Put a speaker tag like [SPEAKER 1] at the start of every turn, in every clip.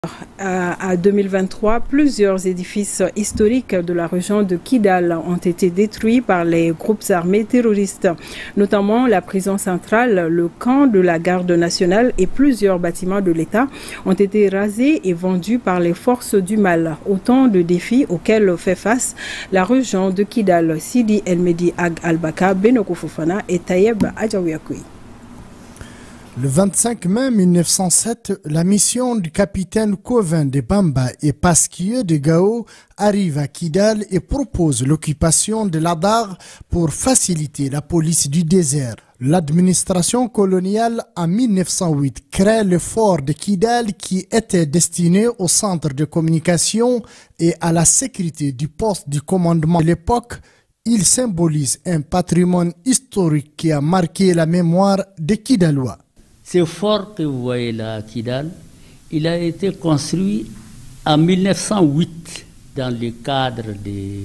[SPEAKER 1] À 2023, plusieurs édifices historiques de la région de Kidal ont été détruits par les groupes armés terroristes, notamment la prison centrale, le camp de la garde nationale et plusieurs bâtiments de l'État ont été rasés et vendus par les forces du mal. Autant de défis auxquels fait face la région de Kidal. Sidi El-Medi Ag Al-Baka, Benoko Fofana et Tayeb Adjaouyakoui.
[SPEAKER 2] Le 25 mai 1907, la mission du capitaine Covin de Bamba et Pasquier de Gao arrive à Kidal et propose l'occupation de l'Adar pour faciliter la police du désert. L'administration coloniale en 1908 crée le fort de Kidal qui était destiné au centre de communication et à la sécurité du poste du commandement de l'époque. Il symbolise un patrimoine historique qui a marqué la mémoire des Kidalois.
[SPEAKER 3] Ce fort que vous voyez là à Kidal, il a été construit en 1908 dans le cadre de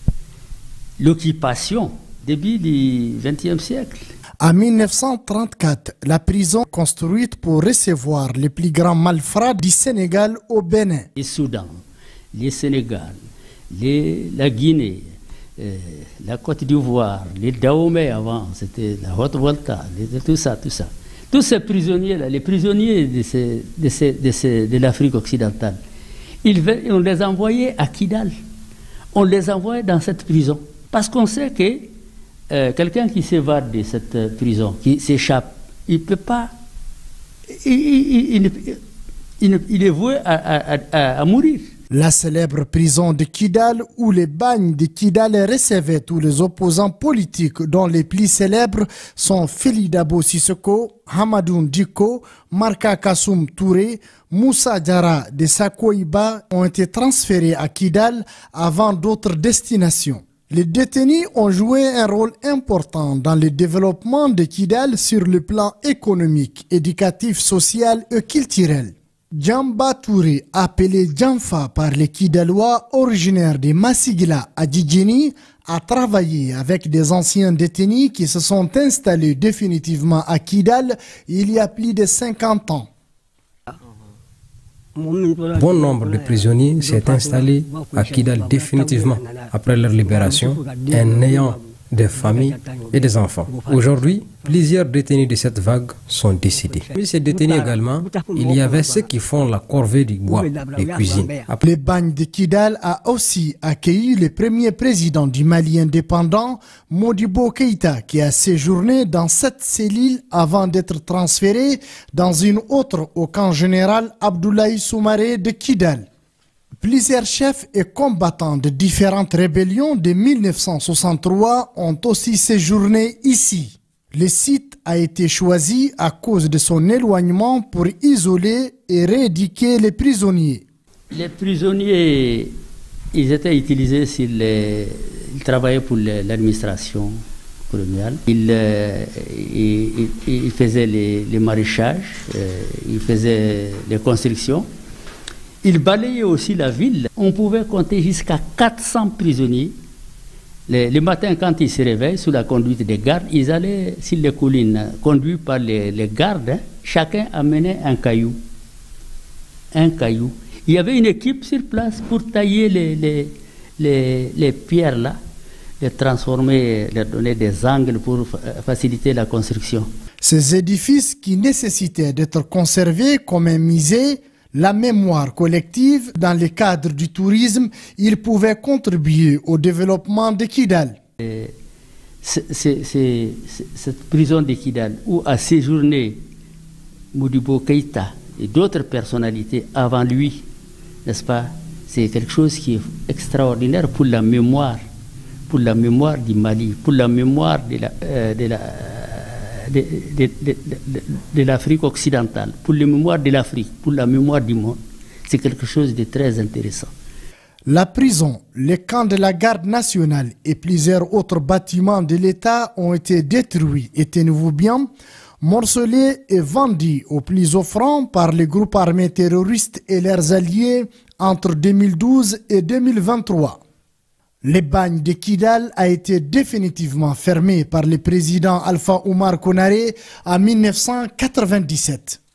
[SPEAKER 3] l'occupation début du XXe siècle.
[SPEAKER 2] En 1934, la prison construite pour recevoir les plus grands malfrats du Sénégal au Bénin.
[SPEAKER 3] Le Soudan, le Sénégal, la Guinée, la Côte d'Ivoire, les Dahomey avant, c'était la Haute-Volta, tout ça. Tous ces prisonniers-là, les prisonniers de l'Afrique occidentale, on les envoyait à Kidal. On les envoyait dans cette prison. Parce qu'on sait que quelqu'un qui s'évade de cette prison, qui s'échappe, il ne peut pas... Il est voué à mourir.
[SPEAKER 2] La célèbre prison de Kidal où les bagnes de Kidal recevaient tous les opposants politiques dont les plus célèbres sont Félix Dabo Sissoko, Hamadoun Diko, Marka Kassoum Touré, Moussa Diarra de Sakoïba ont été transférés à Kidal avant d'autres destinations. Les détenus ont joué un rôle important dans le développement de Kidal sur le plan économique, éducatif, social et culturel. Djamba Touré, appelé Djamfa par les Kidalois, originaire de Massigla à Djidjini, a travaillé avec des anciens détenus qui se sont installés définitivement à Kidal il y a plus de 50 ans.
[SPEAKER 4] Bon nombre de prisonniers s'est installé à Kidal définitivement après leur libération, en ayant des familles et des enfants. Aujourd'hui, plusieurs détenus de cette vague sont décédés. Parmi ces détenus également, il y avait ceux qui font la corvée du bois, les cuisines.
[SPEAKER 2] Le bagne de Kidal a aussi accueilli le premier président du Mali indépendant, Modibo Keïta, qui a séjourné dans cette cellule avant d'être transféré dans une autre au camp général Abdoulaye Soumaré de Kidal. Plusieurs chefs et combattants de différentes rébellions de 1963 ont aussi séjourné ici. Le site a été choisi à cause de son éloignement pour isoler et rééduquer les prisonniers.
[SPEAKER 3] Les prisonniers, ils étaient utilisés ils travaillaient pour l'administration coloniale. Ils faisaient les maraîchages, ils faisaient les constructions. Ils balayaient aussi la ville. On pouvait compter jusqu'à 400 prisonniers. Les matins, quand ils se réveillent, sous la conduite des gardes, ils allaient sur les collines, conduits par les gardes. Chacun amenait un caillou. Un caillou. Il y avait une équipe sur place pour tailler les pierres là, les transformer, leur donner des angles pour faciliter la construction.
[SPEAKER 2] Ces édifices qui nécessitaient d'être conservés comme un musée, la mémoire collective, dans le cadre du tourisme, il pouvait contribuer au développement de Kidal.
[SPEAKER 3] Cette prison de Kidal où a séjourné Modibo Keïta et d'autres personnalités avant lui, n'est-ce pas? C'est quelque chose qui est extraordinaire pour la mémoire du Mali, pour la mémoire de l'Afrique occidentale, pour la mémoire de l'Afrique, pour la mémoire du monde. C'est quelque chose de très intéressant.
[SPEAKER 2] La prison, le camp de la garde nationale et plusieurs autres bâtiments de l'État ont été détruits et tenez-vous bien, morcelés et vendus aux plus offrants par les groupes armés terroristes et leurs alliés entre 2012 et 2023. Le bagne de Kidal a été définitivement fermé par le président Alpha Oumar Konaré en 1997.